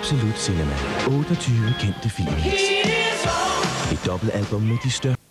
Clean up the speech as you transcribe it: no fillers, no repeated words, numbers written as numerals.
Absolut Cinema. 28 kendte film. Et dobbeltalbum med de største.